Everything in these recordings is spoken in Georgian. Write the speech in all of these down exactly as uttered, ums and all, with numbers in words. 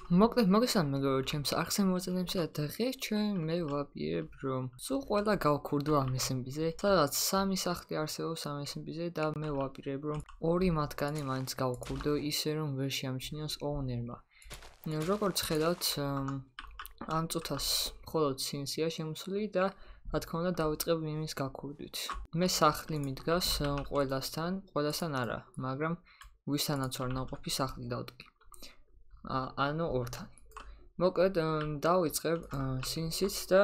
მოკლედ მოგესალმებით მეგობრებო, ჩემს ახსენ მოწინებსა და დღეს ჩვენ მე ვაპირებ რომ სულ ყველა გავქურდო ამ ეს ემ პი-ზე, სადაც სამი სახლი არსებობს ამ ეს ემ პი-ზე და მე ვაპირებ რომ ორი მათგანი მაინც გავქურდო ისე რომ ვერ შეამჩნიოს ოუნერმა. როგორც ხედავთ, ამ წუთას მხოლოდ სინსია შემოსული და რა თქმა უნდა დავიწყებ იმის გაქურდვით. მე სახლი მიდგას ყველასთან, ყველასთან არა, მაგრამ ვისთანაც ვარ ნამყოფი სახლი დავდგი. ანუ ორთან. მოკლედ დავიწყებ სინსით და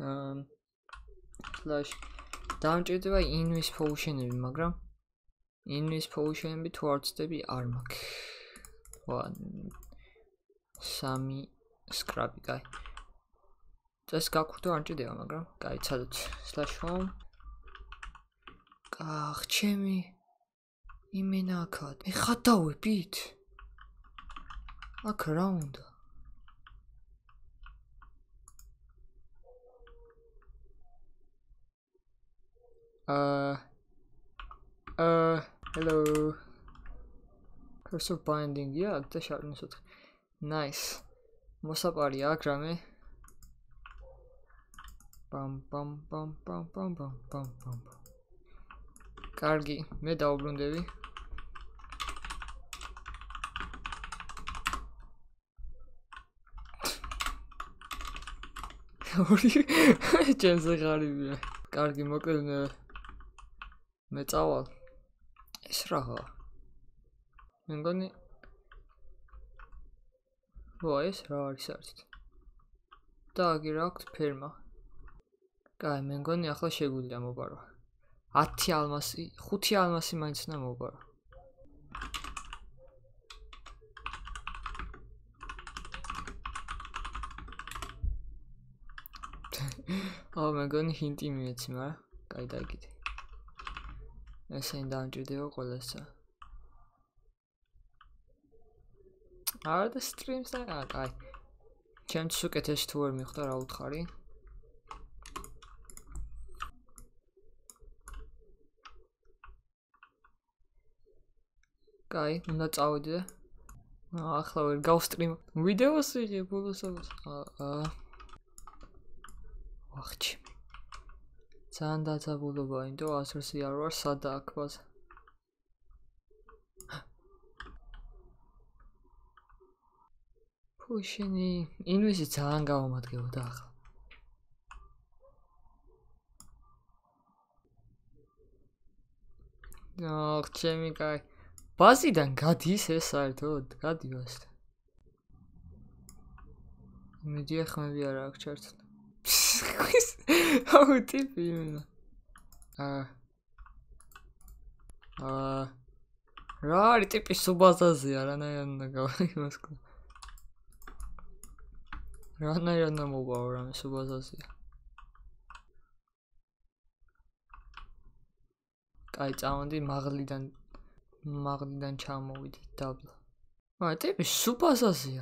slash დამჭირდება invis potion-ები, მაგრამ invis potion-ები თუ არ ვწდები არ მაქვს. სამი scrap-ი, კაი. ეს გაქურდო არ მჭირდება, მაგრამ კაი, ცადოთ slash home. კახ, ჩემი იმენა აქად. მე ხატავებით. აქ რა უნდა? Uh, uh, hello. Cursor binding, yeah, და შარნოს ოთხი. Nice. მოსაპარი აქ რამე. Pam pam pam pam pam pam pam pam. კარგი, მე დავუბრუნდები. ორი ჩემზე ღარიბია. კარგი, მოკლედ მე წავალ. ეს რა? მე მგონი ვა ეს რა არის საერთოდ? და აგი რა აქვს ფერმა. კაი, მე მგონი ახლა შეგვიძლია მოვარო. ათი ალმასი, ხუთი ალმასი მაინც უნდა მოვარო. Oh, მე მგონი ჰინტი მიეცი, მაგრამ კაი დაიგიდე. ესენი დამჭირდება ყველასა. არა და სტრიმს და აა კაი. ჩემთვის უკეთესი თუ ვერ მიხვდა რა უთხარი. კაი, უნდა წავიდე და ახლა ვერ გავსტრიმ. ვიდეოს ვიღე ბოლოსობას. აა აღჭი. ძალიან დაძაბულობა, იმიტომ აზრზე არ ვარ, სადა აქ ბაზა. ფუშინი, ინვიზი ძალიან გავამადგებოდა ახლა. აх, ჩემი კაი. ბაზიდან გადის ეს საერთოდ, გადი ბაზიდან. მედია ხმები არა აქვს ჩართული. აუ ტიპი იმენა. აა. აა. რა არის ტიპი სუბაზაზია, რანაირად უნდა გავიმას. რანაირად უნდა მოვარო რამე სუბაზაზია. კაი, წავედი მაღლიდან მაღლიდან ჩამოვიდე დაბლა. აა ტიპი სუბაზაზია.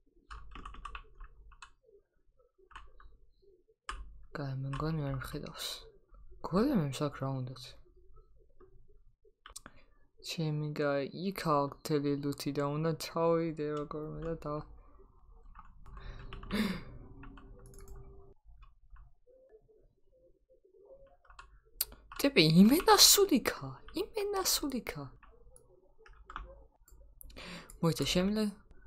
კაი, მე მგონი არ მხედავს. გოლემებს აქ რა უნდათ? ჩემი კაი, იქ აქვს მთელი ლუთი და უნდა ჩავიდე როგორმე და და ტიპი იმენა სულიკა, იმენა სულიკა. მოიცა შემილე.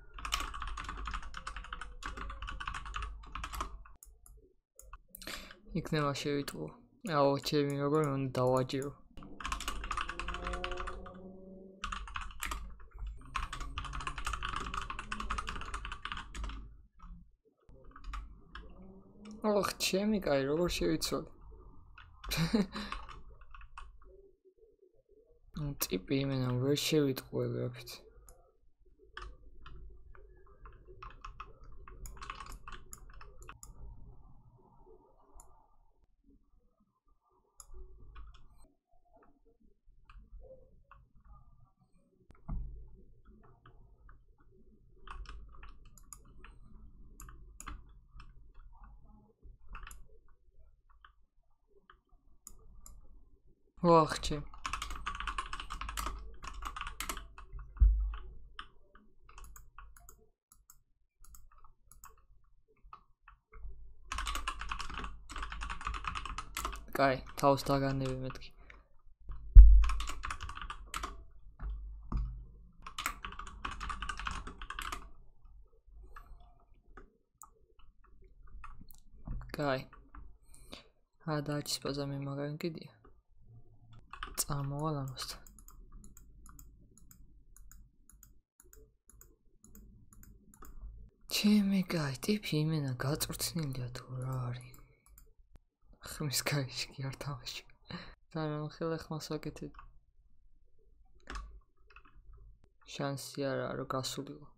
იქნება შევიტყო. აუ, ჩემი როგორ უნდა დავაჯირო. ოხ, ჩემი კაი, როგორ შევიცვალე. ტიპი იმენა ვერ შევიტყო ეგრაფით. ვახჩი. კაი, თავს დაგანები მეთქი. კაი. ა დააჩის ბაზა მე მაგარი კიდია. წამოვალ ამასთან. ჩემი კაი, ტიპი იმენა გაწვრთნილია თუ რა არის. ხმის კაიში კი არ თამაში. და რა ხელა ხმას ვაკეთებ. შანსი არა რომ გასულიყო.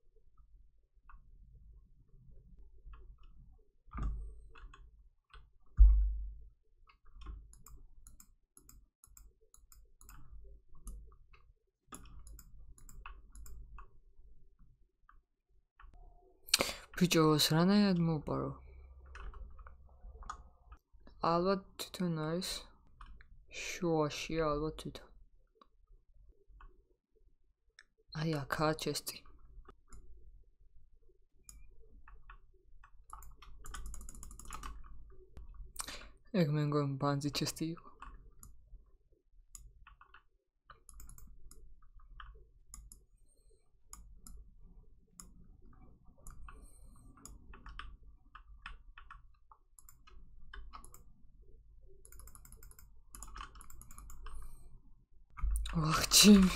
ბიჭოს რანაირად მოვპარო? ალბათ თვითონ არის შუაშია ალბათ თვითონ. აი აქაა ჩესტი. ეგ მე მგონი ბანძი ჩესტი იყო. Ох, чем?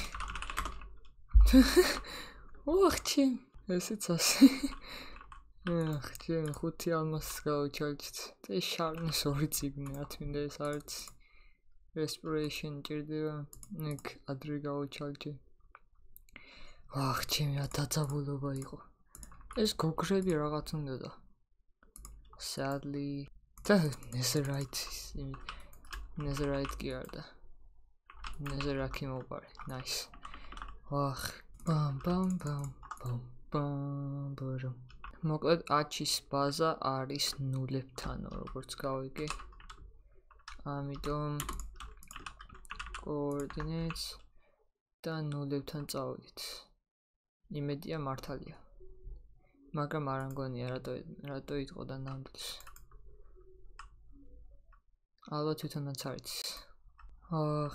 Ох, чем? ესეც ასე. Ах, чем ხუთი ალმასს გავუჩალჭით. ეს შარნის ორი წიგნი, რა თქმა ეს არც respiration ჭირდება. ეგ ადრე გავუჩალჭი. Ах, чем რა დაძაბულობა იყო. ეს გოგრები რაღაც უნდოდა. Sadly, და netherite, netherite კი არ და. netherite მოვყარე. Nice. Ах, bam bam bam bam bam bam. მოკლედ აჩის ბაზა არის ნულებთანო, როგორც გავიგე. ამიტომ coordinates და ნულებთან წავედით. იმედია მართალია. მაგრამ არ მგონია რატო რატო იტყო და ნამდვილს. ალბათ თვითონაც არის. ახ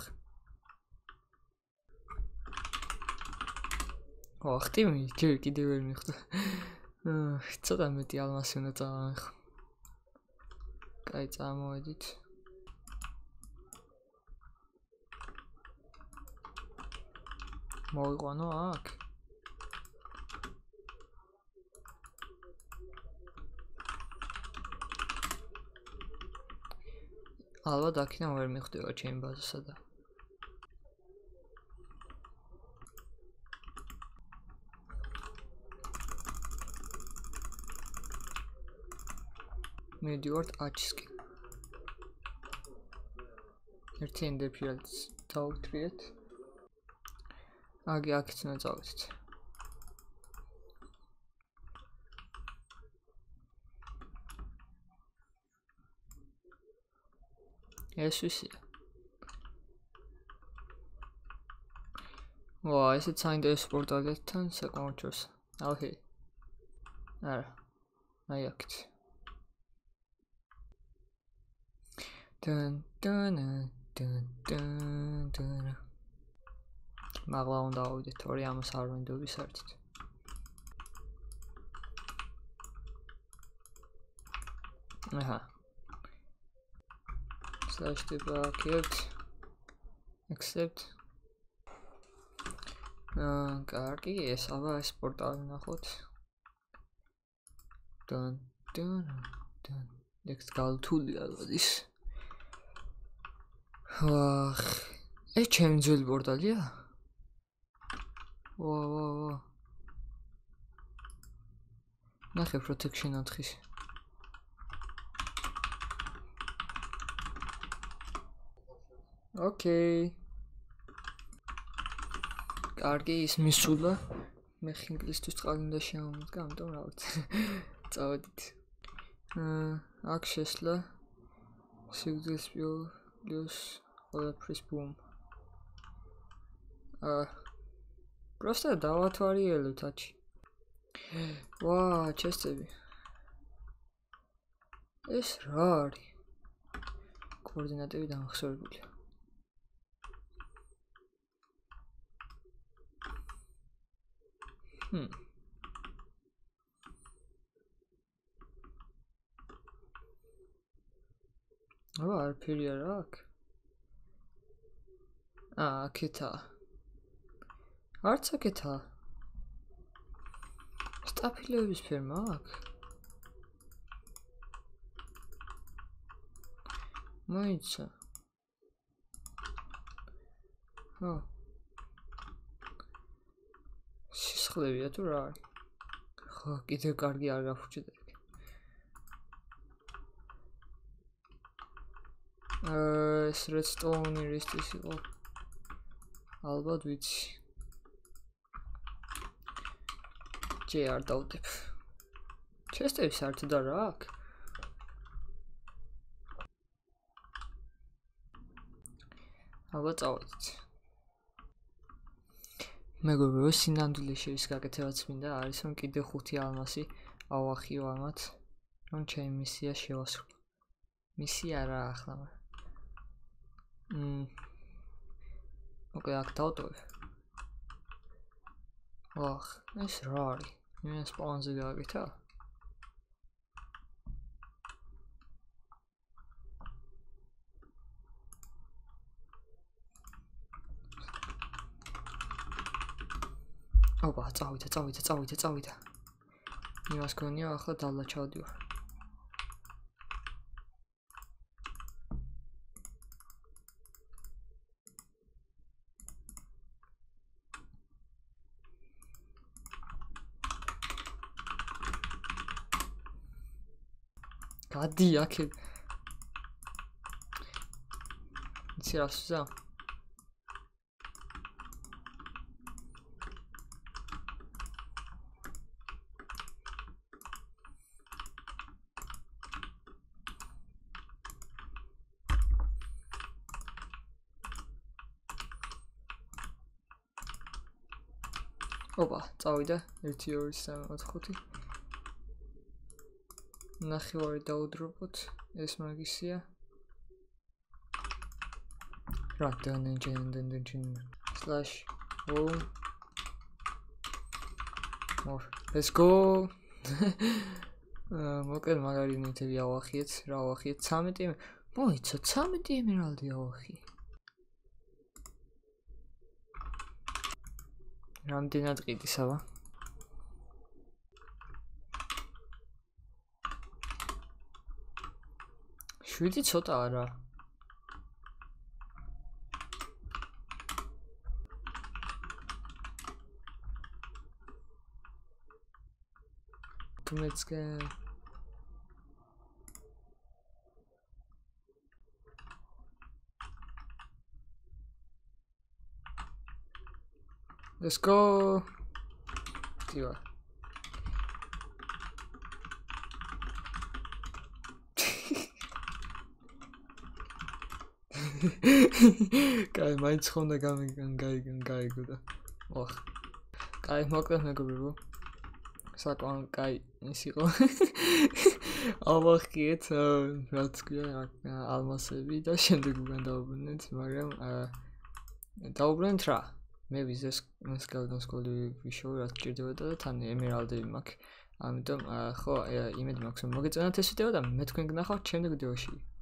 ახ ტიმი ჯერ კიდევ ვერ მიხვდა. ახ ცოტა მეტი ალმასი უნდა წავამეხო. კაი წამოვედით. მოვიყვანო აქ. ალბათ აქედან ვერ მიხვდება ჩემი ბაზასა და მედივართ აჩისკენ. ერთი ენდერპირალს დავუტრიეთ. აგი აქეთ უნდა წავედით. ეს ისია. ვა, ესეც საინტერესო პორტალია თან საკმაოდ ჩორს. აუჰე. არა. აი აქეთ. დან დან დან დან დან. მაღლა უნდა ავიდეთ ორი ამას არ ვინდოები საერთოდ. აჰა. Slash debug accept. აა, კარგი, ეს აბა ეს პორტალი ნახოთ. დან დან დან. next გალთული ალბათ ის. ვახ, ეს ჩემი ძველი პორტალია? ვა ვა ვა. ნახე protection ოთხის. Okay. კარგი, ის მისულა. მე ხინგლისთვის წყალი უნდა შემომდგა, ამიტომ რა ვიცი. წავედით. აა, აქ შესვლა. სიგრძის პლუს ყველაფრის ბუმ. აა. просто დავათვალიერებთ აჩი. ვა, ჩესტები. ეს რა არის? კოორდინატები დამახსოვრებულია. Hmm. Oh, არაფერი არ აქვს. აა, აქეთა. არც აქეთა. სტაფილების ფერმა აქვს. მაიცა. ხო. სისხლებია თუ რა არის? ხო, კიდევ კარგი არ გაფუჭდა. აა, ეს redstone ისთვის იყო. ალბათ ვიცი. ჯე არ დავდებ. ჩესტები საერთოდ არ აქვს. ალბათ წავედით. მეგობრებო, სინამდვილე შევის გაკეთებაც მინდა, არის რომ კიდე ხუთი ალმასი ავახიო ამათ, რომ ჩემი მისია შევასრულო. მისია არა ახლა, მაგრამ მმ მოკლედ აქ დავტოვებ. ვახ, ეს რა არის? მე სპაუნზე გააკეთა? ოპა, წავიდა, წავიდა, წავიდა, წავიდა. იმას გონია, ახლა დალლა ჩავდივარ. გადი აქ. იცი რა ვსვლა? ოპა, წავიდა ერთი ორი სამი ოთხი ხუთი. ნახევარი დაუდრობოთ, ეს მაგისია. Radeon R X slash home. More. Let's go. მოკლედ მაგარი ნივთები ავახიეთ, რა ავახიეთ? ცამეტი. მოიცა, ცამეტი ემერალდი ავახი. რამდენად ყიდისავა? შვიდი ცოტა არა. Let's go. Let's go. Diva. Კაი, მაინც ხონდა გამიგაიგო. ოხ. კაი, მოკლედ მეგობრებო. საკმაოდ კაი ის იყო. ავახიეთ, რაც ქვია, ალმასები და შემდეგ უკან დავუბრუნდეთ, მაგრამ დავუბრუნდეთ რა? მე ვიზეს მას გავდასკოლი ვიშოვე, რაც ჭირდებოდა და თან ემერალდები მაქვს. ამიტომ ხო, იმედი მაქვს რომ მოგეწონათ ეს ვიდეო და მე თქვენ გნახავთ შემდეგ ვიდეოში.